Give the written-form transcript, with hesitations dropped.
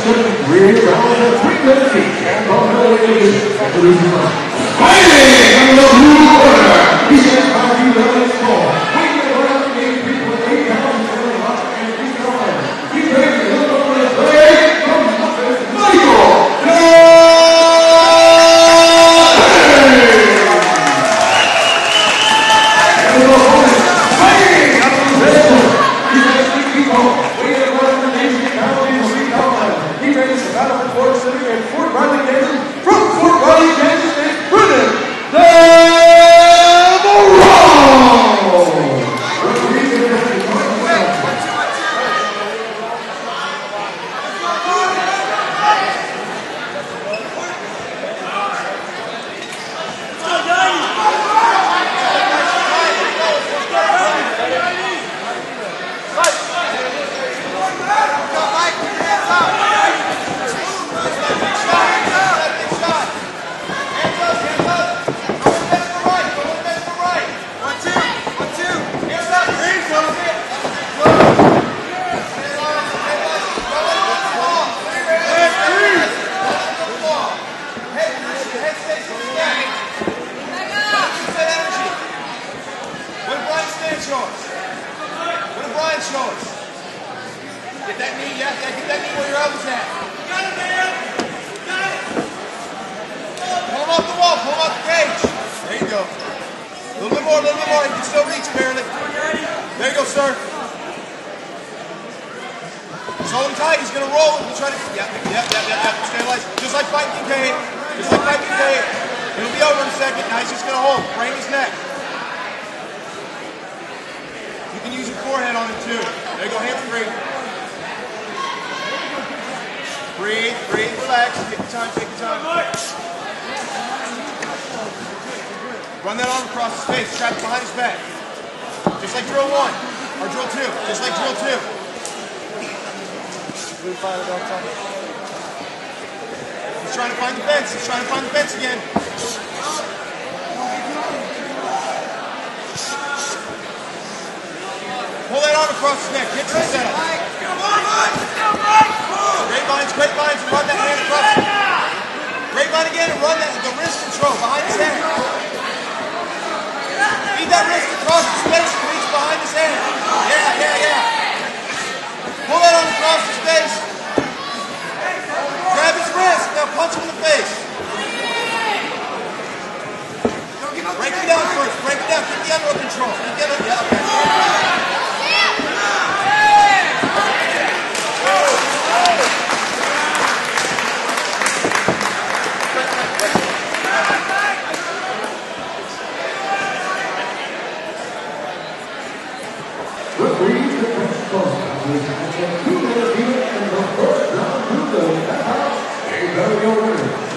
Rear round of 3 minutes each. And on the way, fighting on the blue corner. He says, how do you know this for? We get around the people with 8 pounds and a lot and he's going. He's ready to look over his leg. Comes up as Michael. Fort Riley, Kansas, from Fort Riley, Kansas, is Brennan shoulders. Get that knee, yeah, get that knee where your elbow's at. Got it, man. Got it. Pull him off the wall, pull him off the cage. There you go. A little bit more, You can still reach, barely. There you go, sir. Just hold him tight, he's gonna roll. He's trying to, stabilize. Just like fighting Kincaid. It'll be over in a second. Now he's just gonna hold. Frame his neck. You can use your forehead on it too. There you go, hands free. Breathe, relax. Take your time, Run that arm across his face, trap it behind his back. Just like drill 1, or drill 2. Just like drill 2. He's trying to find the fence. Again. Pull that arm across his neck. Get to the setup. Grapevines, and run that hand across. Grapevine again and run the wrist control behind his head. Feed that wrist across his face and reach behind his head. Yeah. Pull that arm across his face. Grab his wrist. Now punch him in the face. Break it down first. Keep the under control. Referee to the first round. 2 minutes in the first round. 2 minutes. That's how. There you go, your winner.